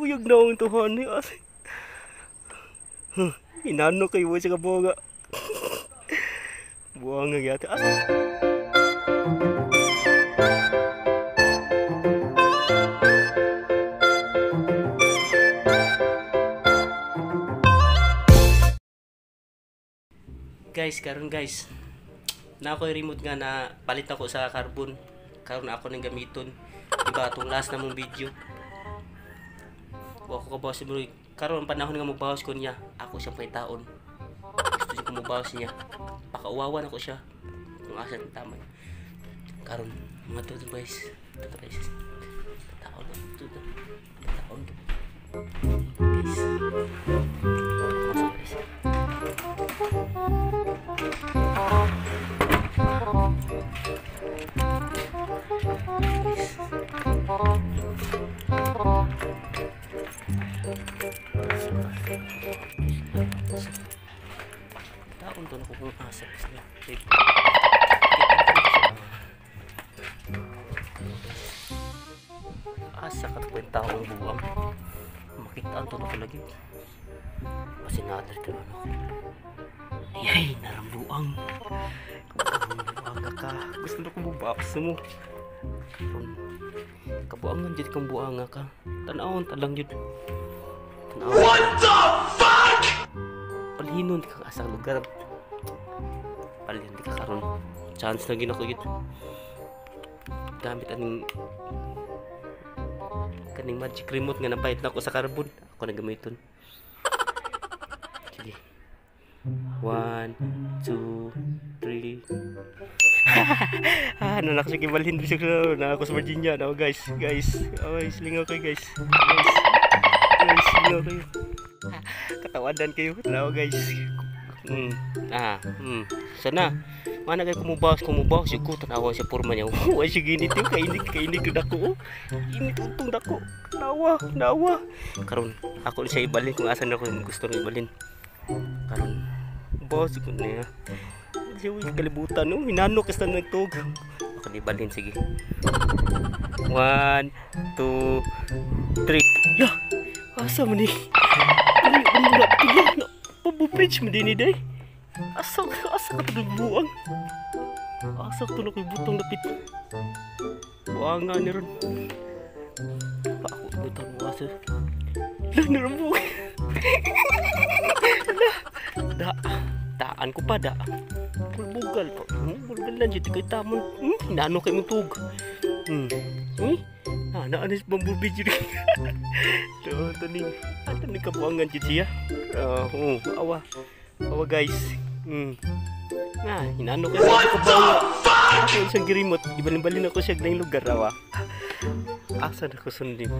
Uyag na akong tuhan ni as. Inano kayo sa kabonga. Buang nga yata. Guys, karon guys. Na ako remote nga na palit ako sa carbon. Karon ako nang gamiton. Diba itong last na mong video. Ako kabawas mo. Karon ang panahon nga magbawas ko niya. Ako siyang taon. Gusto niya kumubawas niya. Pakauwawan ako siya. Kung asa ng tama. Karon mga to guys. Ito guys. Taon na. Taon. Guys. Taon to na kung asa niya. Asa ka to yung taong buwang. Makitaan to na ko lagi. Kasi na-alert na ako. Ay, narambuang. Buanga ka. Gusto na kong bubawas mo. Kabuangan dyan kang buanga ka. Tanawon talang yun. Tanawon. What the fuck? Palhinon di kang asang lugar. Palhin di ka karon. Chance na ginako yun. Gamit aning kaning magic remote nga napahit na ako sa carbon. Ako na gamiton. Sige. 1, 2, 3. Nanak sa kibalhin bisig na ako sa Virginia na guys. Ay, silingaw kayo guys. Guys, silingaw kayo. Katawadan kayo na guys. Sana. Mana kayo kumubawas yung ko tanawa sa porma niya. Ay sige ginit yung kainig dako. Init untong dako. Nawa. Karon ako siya ibalhin kung asan ako gusto ng ibalhin. Karon boss ko niya. Siya kalibutan no, hinano kasi nagtug. Ako ibalhin sige. 1, 2, 3. Ya. Asa man ni? Pabubridge mo din ni day. Asa ka buang. Asa to na ko'y butong lapit. Buanga ni ron. Ako butang mo asa. Lang na ron buang. Daan ko pa da. Bulbugal pa. Bulbugal lang dyan. Kaya tamon. Hinano kayo mong tug. Naanis bumblebee dyan. Ito ni. Ito ni kabuangan dyan siya. Awa guys. Hinano kayo. Ako isang girimot. Ibalin-balin ako siya ng lugar. Awa. Asa na ko sundin.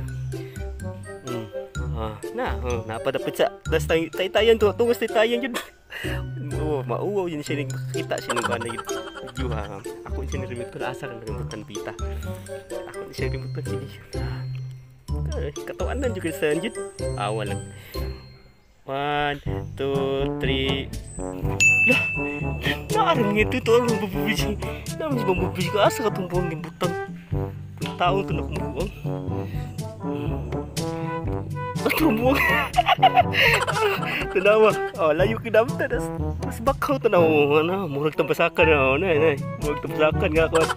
Napadapit sa. Das tayo-tayan to. Tungas tayo-tayan yun. Mauwaw yun siya nakikita siya ng bana yun. Ako siya nirimot ko. Asa ka narimutan pita. Ako siya narimutan siya. Katawanan juga sa anjit. Awal lang. 1, 2, 3. Lah, narang itu tuh orang berbiji. Namun jika berbiji ke asa ketumpuan yang butang. Tahu tuh nak buang. Buang. Kenapa? Layu ke dalam tas. Mas bakal tuh na. Murag tembasakan na. Murag tembasakan nga kawan.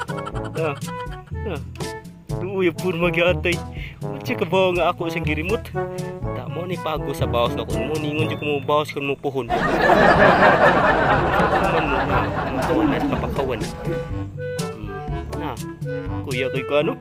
Ya pun magiatay. Uci ka ba nga ako isang girimot? Tak mo ni pago sa bawas ako. Mo ningon jud ko mo bawas kun mo puhon. Mo na kapakawan. Kuya kay kano?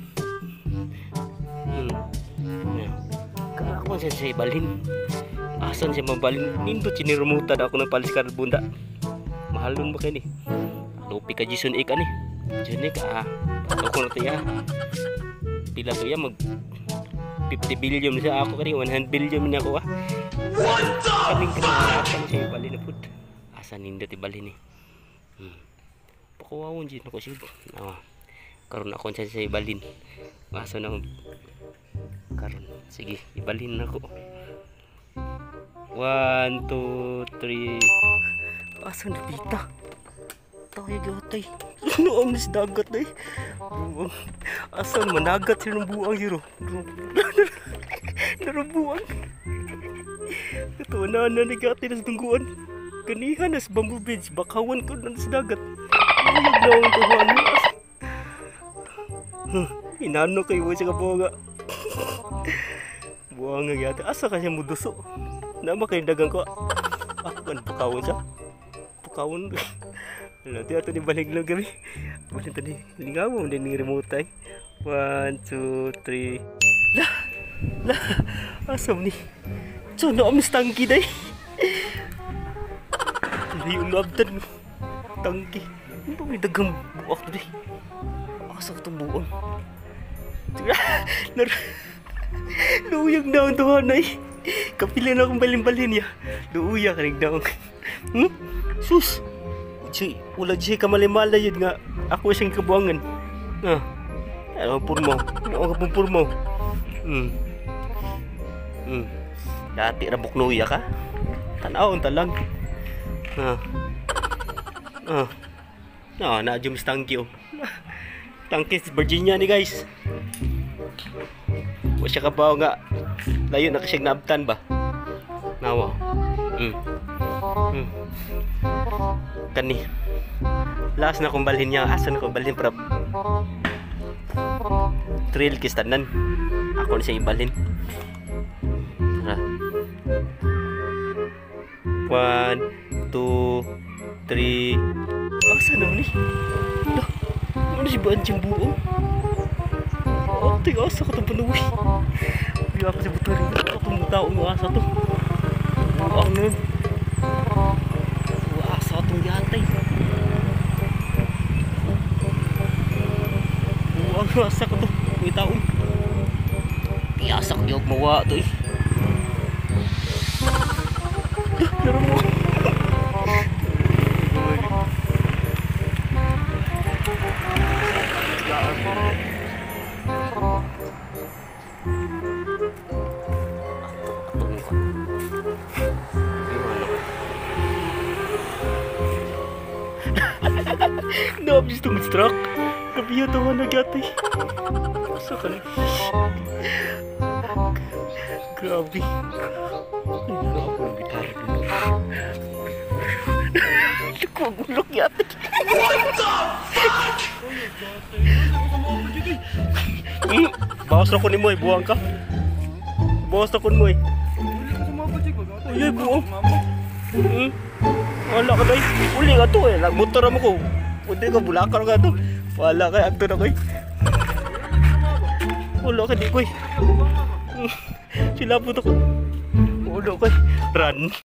Ako siya balhin. Asan siya mabalhin? Nindot sinirumutan ako ng palis carbon da. Mahalon ba kayo ni? Lupi ka Jason Ek ani. Jason Ek ako na tiya. Pila to ya mag 50 billion sa ako kani 100 billion na ako kaming kinahanglan siya ibalhin na pud. Asa nindot ibalhin ni. Pakuwawon jid nako siya. Karon ako siya ibalhin. Asa na karon sige ibalhin nako. 1, 2, 3. Asa na pita? Tayo gatay. Ano ang dagat ay? Asan managat sila ng buang zero. narubuan. Katuanan na nagati na sa tungguan. Ganihan na sa bamboo bridge, bakawan ko na sa dagat. Ayag na ang tuhan mo. Inano kayo sa kabunga. Buwanga yata. Asa ka siya muduso? Nama kayo dagang ko. Ako kan bakawan siya. Bakawan. Nanti ato ni balik lang kami. Balik tadi. Lingaw mo din ng remote ay. 1, 2, 3. Lah. Asam ni. So na amis tangki day. Yung labdan tangki. Ano ba may dagang buwak day? Asa ko itong buwang. Luuyag na ang tuhan ay. Kapilan akong balin-balin niya. Luuyag ka rin daw. Sus! Ulag siya kamalimalay yun nga. Ako siyang kabuangan. Ano ang purmo? Ano ang purmo? Dati rabok luya ka? Tanaw ang talang. Na-jum sa tangki oh. Tangki sa Virginia ni guys. Wa siya kabaw nga. Layo na kasi naabtan ba? Nawa. Kani. Last na kong balhin niya. Asa na kong balhin para trail kistanan. Ako na siya ibalhin. Tara. 1, 2, 3. Asa naman ni? Ano si Banjang buong? Ate, asa ka itong panuwi? Hindi ako si Buto rin. Ito itong taong asa ito. Buang nun. Asa itong yatay. Buang asa ka ito. May taong. Asa ka yung mawa ito eh. Laro mo. Nabis itong struck. Kabiya ito nga nagyatay. Asa ka lang. Grabe. Ay, grabe ang gitar dito. Nagkagulok yatay. What the fuck? Bawas na ko ni mo eh. Buwang ka. Bawas na ko ni mo eh. Uy, buwang. Wala ka doy. Uli ka to eh. Nagmotor mo ko. Pwede ka bulakar ka to. Wala ka. Akto na ko eh. Wala ka di ko eh. Sila po to ko. Wala ko eh. Run.